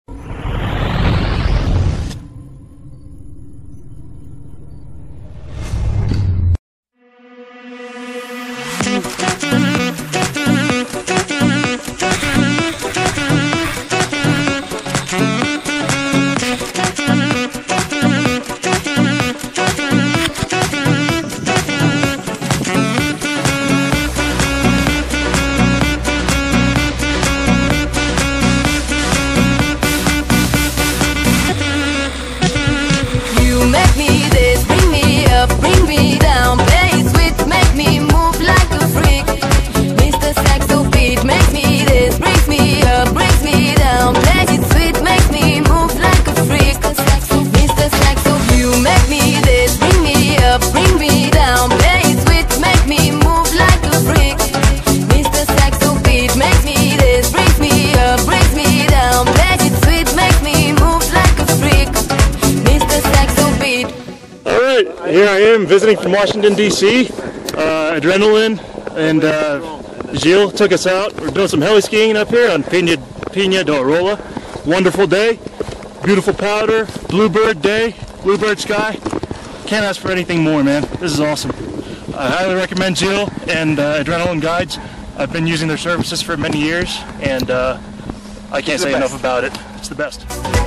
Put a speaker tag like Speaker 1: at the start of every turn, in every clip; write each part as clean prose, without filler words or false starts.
Speaker 1: Here I am visiting from Washington, D.C. Adrenaline and Gilles took us out. We're doing some heli skiing up here on Peña del Rolla. Wonderful day, beautiful powder, bluebird day, bluebird sky. Can't ask for anything more, man. This is awesome. I highly recommend Gilles and Adrenaline Guides. I've been using their services for many years, and I can't say enough about it. It's the best.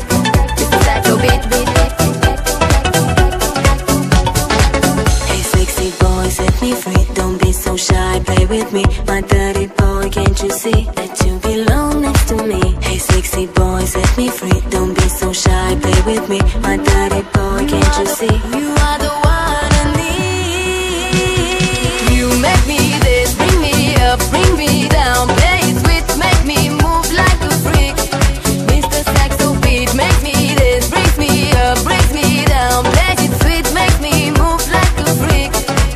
Speaker 2: Set me free, don't be so shy, play with me. My dirty boy, can't you see that you belong next to me? Hey sexy boy, set me free, don't be so shy, play with me. My dirty boy, can't you see? You are the one I need. You make me this, bring me up, bring me down. Play it sweet, make me move like a freak. Mr. Saxo beat, make me this, brings me up, brings me down. Play it sweet, make me move like a freak.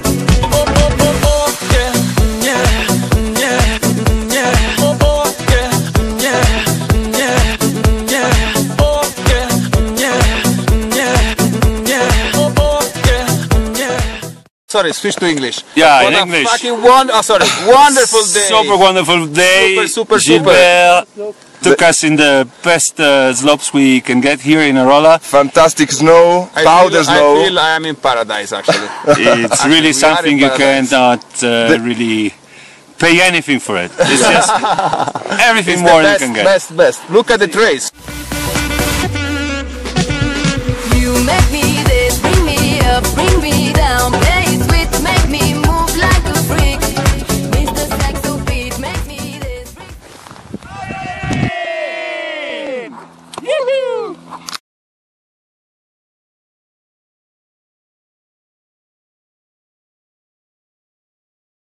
Speaker 3: Sorry, switch to English.
Speaker 4: Yeah,
Speaker 3: what
Speaker 4: in English.
Speaker 3: Fucking wonderful day.
Speaker 4: Super wonderful day.
Speaker 3: Super.
Speaker 4: Gilbert took us in the best slopes we can get here in Arolla.
Speaker 5: Fantastic snow, powder snow.
Speaker 3: I feel I am in paradise actually.
Speaker 4: It's really something you cannot really pay anything for it. It's just everything more than you can get.
Speaker 3: Best. Look at the trace.